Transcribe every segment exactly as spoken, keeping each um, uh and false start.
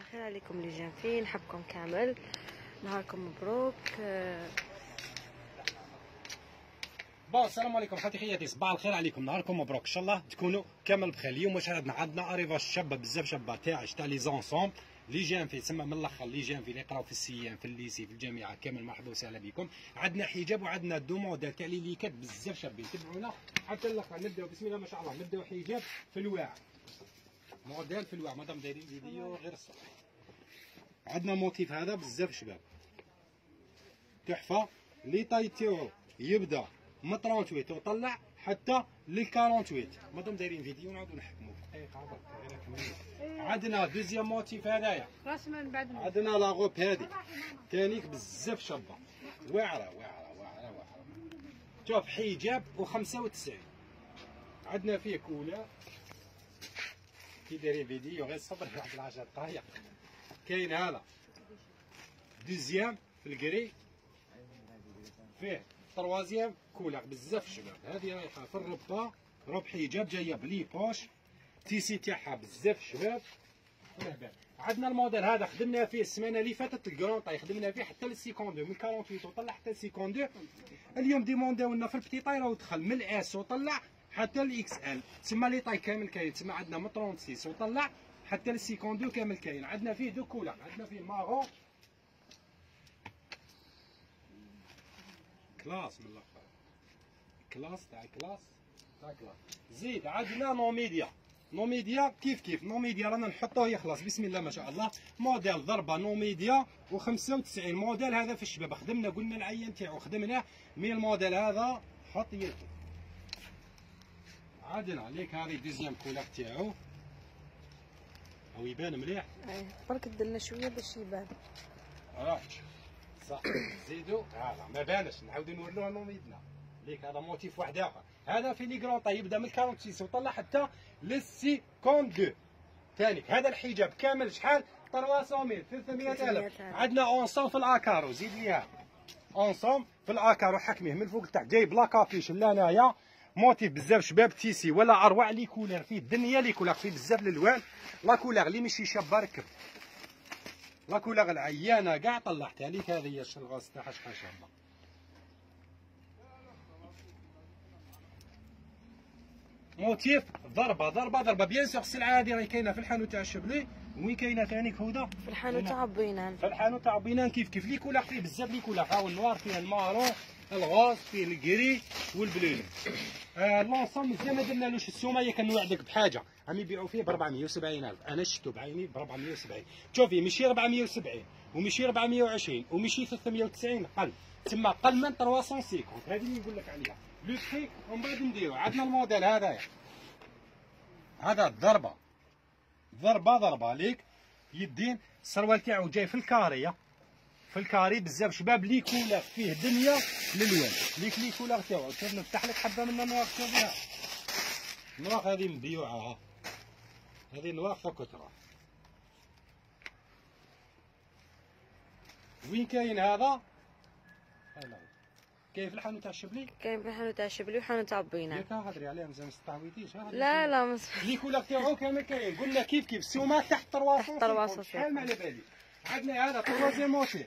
الخير عليكم اللي جالسين، نحبكم كامل، نهاركم مبروك. بون السلام عليكم حتى خياتي، صباح الخير عليكم، نهاركم مبروك، ان شاء الله تكونوا كامل بخير. اليوم واش عندنا عندنا اريفاج شابه بزاف، شابه تاعش تاع لي زونسومبل لي جان في تسمى من الاخر لي جان في اللي يقراو في السيام في الليسي في الجامعه كامل. مرحبا وسهلا بكم. عندنا حجاب وعندنا دو موديل تاع لي ليكات بزاف شابين، تبعونا حتى الاخر. نبداو بسم الله ما شاء الله، نبداو حجاب في الواع، موديل في الواع، مادام دايرين فيديو غير الصبح. عندنا موتيف هذا بزاف شباب تحفه. لي طاي تاعو يبدا من ثمانية وثلاثين وطلع حتى لل أربعة وأربعين، مادام دايرين فيديو نعاودو نحكمو دقيقه برك. عندنا دوزيام موتيف هذايا، عندنا لا غوب هادي تانيك بزاف شابه، واعره واعره واعره واعره. شوف حجاب و خمسة وتسعين. عندنا فيه كولا كي دايرين فيديو غير صبر واحد العشر دقايق. كاين هذا دوزيام في الكري، فيه تروازيام كولر بزاف شباب. هذه رايحه في الربا، روب حجاب جايه بلي بوش، تيسي تاعها بزاف شباب. عندنا الموديل هذا خدمنا فيه السمانه اللي فاتت الكرون طاي، خدمنا فيه حتى للسيكون دو، من ثمانية وأربعين وطلع حتى للسيكون دو. اليوم ديمونداو لنا في البتي طاي راهو دخل من الاس وطلع حتى الاكس ال، تسمى لي طاي كامل كاين. تسمى عندنا من ستة وثلاثين وطلع حتى للسيكون دو كامل كاين. عندنا فيه دو كولر، عندنا فيه مارون كلاس من الاخر، كلاس تاع كلاس تاع كلاس. زيد عندنا نو ميديا، نو ميديا كيف كيف نو ميديا رانا نحطوه يخلص بسم الله ما شاء الله. موديل ضربه نو ميديا و خمسة وتسعين. موديل هذا في الشباب خدمنا، قلنا العين تاعو خدمناه من الموديل هذا حط يدك. عندنا ليك هذه دوزيام كولر تاعو، او يبان مليح. ايه برك درنا شويه باش يبان. راك صح. زيدو هذا ما بانش، نعاودو نوريوه نوميدنا. ليك هذا موتيف واحد اخر، هذا في لي كرون طاي يبدا من أربعة وأربعين وطلع حتى لل خمسين واثنين. ثانيك هذا الحجاب كامل شحال؟ ثلاثمية ألف ثلاثمية ألف. عندنا اونسون في الاكارو، زيد ليها اونسون في الاكارو حكميه من فوق لتحت، جايب لا كابيش لهنايا. موتيف بزاف شباب تيسي ولا اروع لي كولير فيه الدنيا، لي كولير فيه بزاف الالوان. لا كولير اللي ماشي شابه ركب، لا كولير العيانه كاع طلعتها ليك. هذه هي الشلغاس تاعها شحال شابه. موتيف ضربه ضربه ضربه. بيان سور السلعه هذه راهي كاينه في الحانوت تاع الشبلي، وين كاينه ثاني هدى في الحانوت تاع بوينان. في الحانوت تاع بوينان كيف كيف لي كولار فيه بزاف لي كولار. هاو النوار فيه المارون، الغوز فيه الكري والبلوني. آه لونسوم مزيان ما درنالوش السوميه. كنوعدك بحاجه عم يبيعوا فيه ب أربعمية وسبعين ألف، انا شفتو بعيني ب أربعمية وسبعين. شوفي ماشي أربعمية وسبعين وماشي أربعمية وعشرين وماشي ثلاثمية وتسعين، قل تما قل من ثلاثمية وخمسين. هذه اللي نقول لك عليها لو بري. ومن بعد نديرو عندنا الموديل هذايا، هذا ضربه ضربه ضربه ليك يدين. السروال تاعو جاي في الكاريه، في الكاري بزاف شباب. لي كولر فيه دنيا للوان، ليك لي كولر تاعو. شوف نفتح لك حبه من النوار، شوفيها نوار هذه مبيوعه، هذه نوار فكتره. وين كاين هذا؟ كاين في الحانوت تاع الشبلي، كاين في الحانوت تاع الشبلي وحانوت تاع بوينان. ياك هضري عليها مزال ما استعويتيش. لا لا مس... لي كولر تاعو كامل كاين. قلنا كيف كيف السومه تحت ثلاثمية. شحال ما على بالي. عندنا هذا تروازيام موتيف.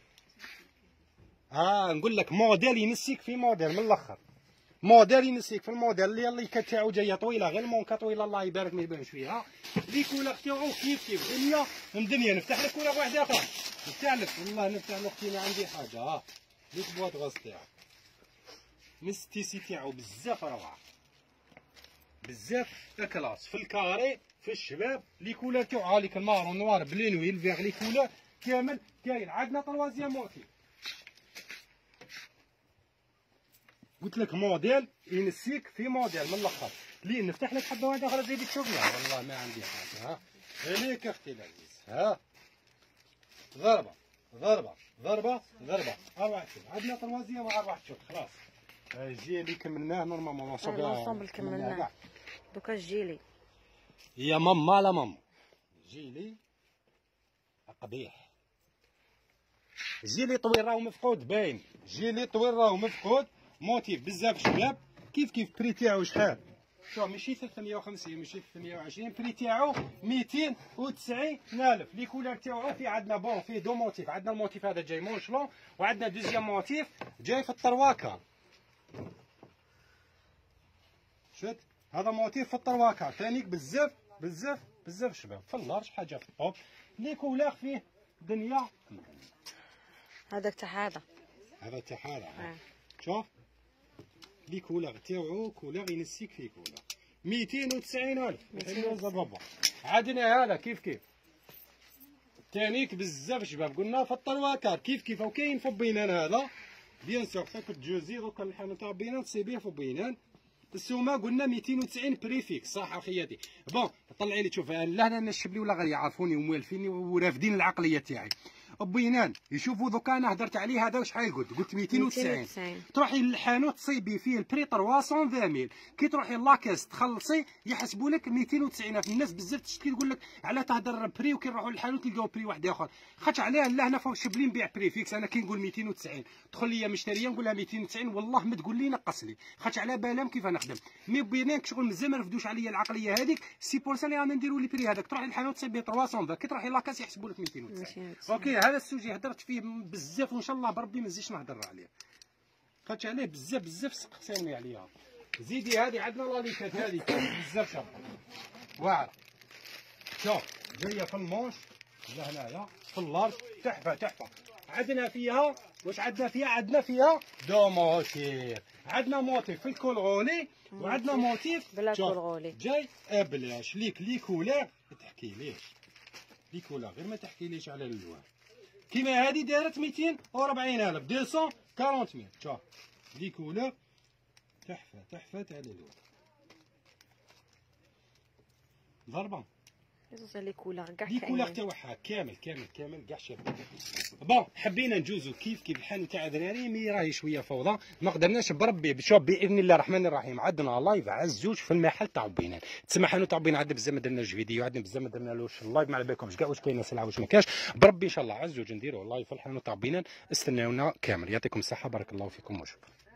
ها نقول لك موديل ينسيك في موديل من الاخر، موديل ينسيك في الموديل اللي اللي تاعو جايه طويله، غير المونكا طويله الله يبارك ما يبانش فيها. لي كولر تاعو كيف كيف دنيا مدنيا. نفتح لك كولر واحده اخرى، نفتح لك والله نفتح لك. اختي ما عندي حاجه. ها ليك بواط غاز تاعو مستيسي تاعو بزاف روعه، بزاف كلاس في الكاري في الشباب. لي كولر تاعو هاليك المارون نوار بلينوي الفيغ لي كولر كامل كاين. عندنا تروازيام موتيف، قلت لك موديل ينسيك في موديل من الاخر. لين نفتح لك حبه واحده اخرى تزيد تشوفها. والله ما عندي حاجه. ها عليك اختي العزيز. ها ضربه ضربه ضربه ضربه اربع شوط. عندنا تروازيام اربع شوط خلاص. الجي اللي كملناه نورمالمون لونسومبل كملناه، دوكا الجيلي يا ماما لا ماما. جيلي قبيح، جيلي طويل راهو مفقود باين، جيلي طويل راهو مفقود. موتيف بزاف شباب كيف كيف بري تاعو شحال؟ شوف ماشي ثلاثمية وخمسين ماشي ثلاثمية وعشرين، بري تاعو ميتين وتسعين ألف. لي كولور تاعو في عندنا بون فيه دو موتيف، عندنا الموتيف هذا جاي مونشلون، وعندنا دوزيام موتيف جاي في الطرواكه. شفت هذا موتيف في الطرواكه ثانيك بزاف بزاف بزاف شباب في اللارج حاجه في الطوب. لي كولور فيه دنيا. هذاك تاع هذا هذا تاع هذا آه. شوف لي كولور تاعو كولور ينسيك فيه كولور ميتين وتسعين ألف. عندنا هذا كيف كيف تانيك بزاف شباب، قلنا في الطرواكار كيف كيف وكاين في بينان. هذا بيان سور فاك جوزي دوكا الحانوت تاع بينان سي بيان في بينان. السومه قلنا ميتين وتسعين بريفيكس صح اخياتي. بون طلعي لي شوف لهنا الشبلي ولا غير يعرفوني وموالفيني ورافدين العقليه تاعي. بينان يشوفوا دوكا انا هدرت عليه هذا شحال قلت قلت ميتين وتسعين. تروحي للحانوت تصيبي فيه البري ثلاثمية وعشرين، كي تروحي لاكاس تخلصي يحسبوا لك ميتين وتسعين. الناس بزاف تشتكي تقول لك على تهدر بري وكي نروحوا للحانوت نلقاو بري واحد اخر. خاطش عليها لا هنا فوق الشبلي نبيع بري فيكس. انا كي نقول ميتين وتسعين تدخل لي مشتريه نقول لها ميتين وتسعين والله ما تقول لي نقص لي، خاطش على بالهم كيف نخدم. مي بينك شغل مزال ما رفدوش عليا العقليه هذيك سي بور سا اللي رانا نديروا لي بري هذاك. تروحي للحانوت تصيبي ثلاثمية، كي تروحي لاكاس يحسبوا لك ميتين وتسعين. اوكي هذا السوجي هدرت فيه بزاف وان شاء الله بربي ما نزيدش نهضر عليه، خاطش عليه بزاف بزاف سقساوني عليها. زيدي هذه عندنا لاليكات هذه بزاف شابه واعره. شوف جايه في المونش لهنايا في اللارج تحفه تحفه. عندنا فيها واش عندنا فيها؟ عندنا فيها دو موتيف. عندنا موتيف في الكولغولي وعندنا موتيف بلا كولغولي جاي بلاش. ليك لي كولور ما تحكيليش، لي كولور غير ما تحكيليش على الالوان. كيما هذه دارت ميتين وأربعين ألف مئتين وأربعين مية. شوف لي كولور تحفه تحفه تاع الالوان ضربه. لي كولور كاع لي كولور تاعها كامل كامل كامل كاع شابه. بون حبينا نجوزو كيف كيف الحال تاع دراري مي راهي شويه فوضى ما قدرناش بربي. شوف باذن الله الرحمن الرحيم عندنا لايف عزوج في المحل تاع بينان. تسمى حانوت تاع بينان عندنا بزاف ما درناش فيديو، عندنا بزاف ما درنالوش اللايف ما على بالكمش كاع واش كاينه سلعه واش ما كاش. بربي ان شاء الله عزوج نديروا لايف في الحانوت تاع بينان. استناونا كامل. يعطيكم الصحه بارك الله فيكم وشكرا.